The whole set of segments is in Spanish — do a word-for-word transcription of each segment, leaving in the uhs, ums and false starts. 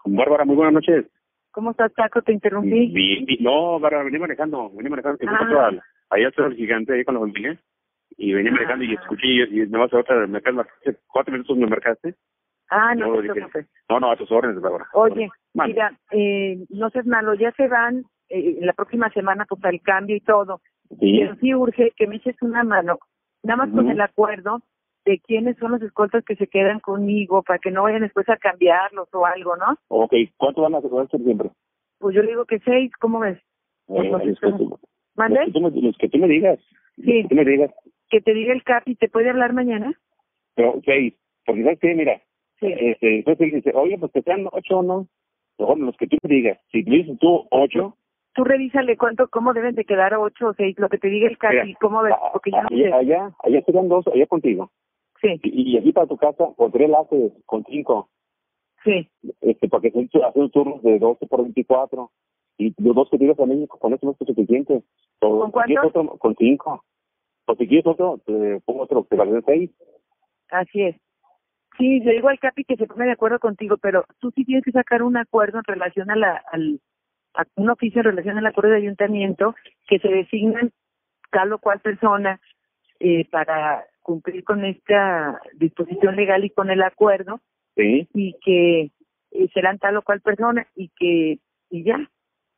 Bárbara, muy buenas noches. ¿Cómo estás, Taco? ¿Te interrumpí? Bien, bien. No, Bárbara, venía manejando, venía manejando. Te Ah. al, allá está el gigante ahí con la familia. Y venía Ah. manejando y escuché, y, y nada más otra, me marcaste, cuatro minutos me marcaste. Ah, no, No, te dije, preocupes. no, no, a tus órdenes, Bárbara. Oye, Man. mira, eh, no seas malo, ya se van eh, la próxima semana pues al cambio y todo. Sí. Pero sí urge que me eches una mano, nada más con Ujú. el acuerdo de quiénes son los escoltas que se quedan conmigo para que no vayan después a cambiarlos o algo, ¿no? Ok, ¿cuánto van a hacer siempre? Pues yo le digo que seis, ¿cómo ves? Eh, No sé los, que cómo. tú, ¿Mande? los, que tú me, los que tú me digas. Los Sí, que tú me digas. que te diga el Capi, ¿te puede hablar mañana? Pero seis. Porque sabes qué, mira. Sí. Este, entonces dice, oye, pues que sean ocho o no. Mejor los que tú me digas. Si me dices tú ocho. Tú revísale cuánto, cómo deben de quedar ocho o seis, lo que te diga el Capi, Mira, ¿cómo ves? a- Porque yo no allá, sé. allá, allá serían dos, allá contigo. Sí, Y, y aquí para tu casa, por tres laces con cinco. sí. Este, porque hacen hacen turnos de doce por veinticuatro. Y los dos que tienes a México, con eso no es suficiente. O, ¿Con si quieres cuánto? otro, con cinco. O si quieres otro, te pongo otro que vale seis. Así es. Sí, le digo al Capi que se pone de acuerdo contigo, pero tú sí tienes que sacar un acuerdo en relación a la, al, a un oficio en relación al acuerdo de ayuntamiento que se designan tal o cual persona eh, para cumplir con esta disposición legal y con el acuerdo Sí. y que eh, serán tal o cual persona y que y ya,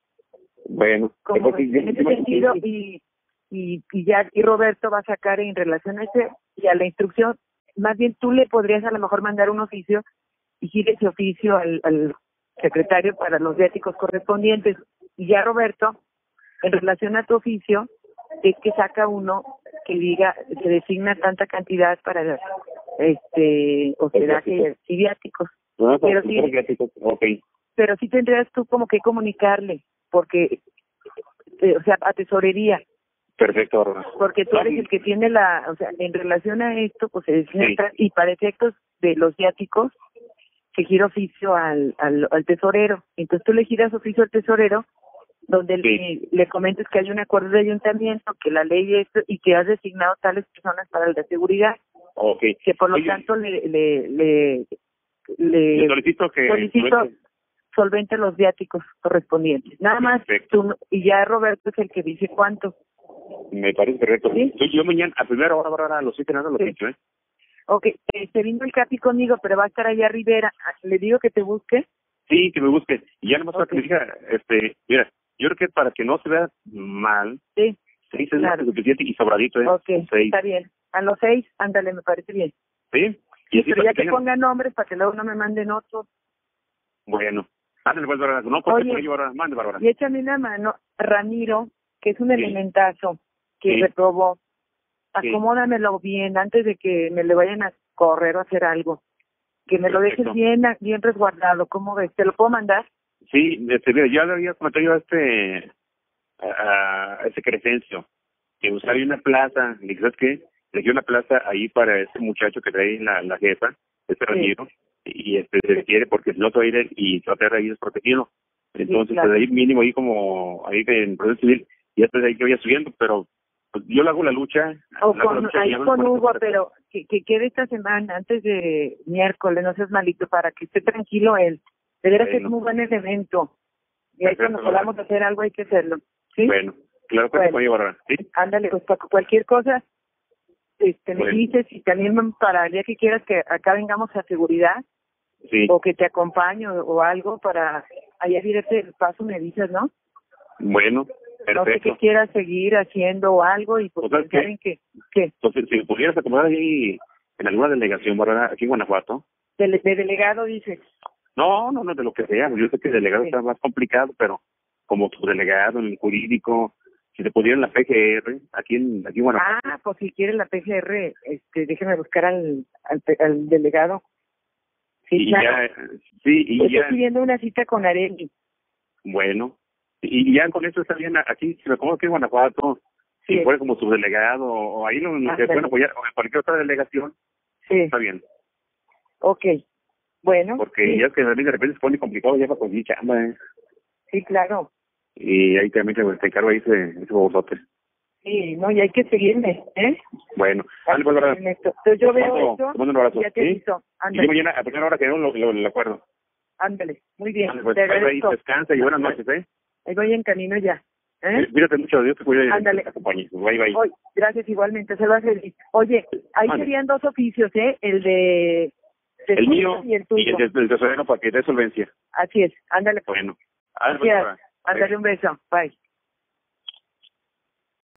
Bueno. como Entonces, yo- en ese yo- sentido yo- y y y ya y Roberto va a sacar en relación a ese y a la instrucción, más bien tú le podrías a lo mejor mandar un oficio y gire ese oficio al, al secretario para los viáticos correspondientes y ya Roberto en relación a tu oficio es que saca uno que diga se designa tanta cantidad para este hospedaje y viáticos, no, no, pero no, sí no, ok. pero sí tendrías tú como que comunicarle porque eh, o sea a tesorería Perfecto, Bárbara. porque tú eres el que tiene la, o sea, en relación a esto, pues se designa Sí. tal- y para efectos de los viáticos, se gira oficio al, al, al tesorero. Entonces tú le giras oficio al tesorero, donde Sí. le, le comentes que hay un acuerdo de ayuntamiento, que la ley es esto, y que has designado tales personas para la seguridad, Ok. que por lo Oye, tanto le, le, le, le le solicito que... solicito solvente los viáticos correspondientes. Nada más, Perfecto. tú, y ya Roberto es el que dice cuánto. Me parece correcto. ¿Sí? Yo, yo mañana, a primera hora, Bárbara, a los siete nada, los Sí. ocho, ¿eh? Ok, este vino el Capi conmigo, pero va a estar allá Rivera. Le digo que te busque. Sí, que me busque. Y ya nomás para Ok. que me diga, este, mira, yo creo que para que no se vea mal, Sí, seis es claro. más que suficiente y sobradito, ¿eh? Ok, Seis. está bien. A los seis, ándale, me parece bien. ¿Sí? Y así Pero para ya que que tengan... pongan nombres para que luego no me manden otros. Bueno. Ándale, pues, Bárbara. No, porque Oye, por ello, Bárbara. Mande, Bárbara. y échame una mano, Ramiro, que es un Sí. elementazo que Sí. reprobó. Sí. Acomódamelo bien antes de que me le vayan a correr o hacer algo. Que me lo dejes Perfecto. bien, bien resguardado. ¿Cómo ves? ¿Te lo puedo mandar? Sí, este, mira, ya le había comentado yo a este, a, a ese Crescencio, que buscaba una plaza, le dije, ¿sabes qué? Le dio una plaza ahí para ese muchacho que trae la, la jefa, este Ramiro, y este se quiere porque si no se va a ir y se va a quedar ahí desprotegido. Entonces, claro. pues ahí mínimo ahí como, ahí en proceso civil, y después ahí que vaya subiendo, pero pues, yo le hago la lucha. O le hago la con, lucha y ahí hago el con esfuerzo Hugo, para- pero que, que quede esta semana, antes de miércoles, no seas malito, para que esté tranquilo él. De veras que es Bueno. muy buen evento. Y ahí Perfecto, cuando podamos hacer algo hay que hacerlo. ¿Sí? Bueno, claro que Bueno. bueno. Bárbara, ¿sí? Ándale, pues para cualquier cosa, este, me Bueno. dices y también para el día que quieras que acá vengamos a seguridad Sí, o que te acompañe o, o algo para allá directo el paso me dices, ¿no? bueno, No sé perfecto. qué quieras seguir haciendo o algo y pues O sea, pensar ¿qué? en que, que Entonces, si pudieras acomodar ahí en alguna delegación, Bárbara, aquí en Guanajuato. de, de delegado dices, No, no, no, de lo que sea. Yo sé que el delegado Sí. está más complicado, pero como tu delegado en el jurídico, si te pudiera en la P G R, aquí en, aquí en Guanajuato. ah, pues si quiere la P G R, este, déjeme buscar al, al, pe- al delegado. Sí, y claro. ya, sí, y Estoy ya, pidiendo una cita con Areli. bueno. Y ya con eso está bien, aquí, si me acomodo aquí en Guanajuato, Sí. si fuera como subdelegado, o ahí lo, lo que Ándale. pueden apoyar, o en cualquier otra delegación, Sí, está bien. ok. Bueno, Porque sí, ya es que de repente se pone complicado ya para conseguir chamba, ¿eh? sí, claro. Y ahí también te, te encargo ahí ese, ese bobotote. Sí, no, y hay que seguirme, ¿eh? Bueno, Hay dale, que pues, Bárbara. seguirme esto. Entonces yo Te veo mando- esto te mando un abrazo, y ya te ¿sí? aviso. Y yo Ándale. mañana, a primera hora que no lo, lo, lo acuerdo. Ándale, muy bien. Ándale, pues, te bye, bye, agradezco. descansa y buenas noches, ¿eh? Ahí voy en camino ya. ¿Eh? Cuídate mucho, Dios te cuide. Ándale. Te acompañe. Bye, bye. Oye, gracias igualmente, se va a feliz. Oye, ahí Vale. serían dos oficios, ¿eh? El de... de El tuyo mío y el tuyo. y el del tesorero para que dé solvencia. Así es, ándale. Bueno. Ándale, Gracias. pues, Ándale un beso. Bye.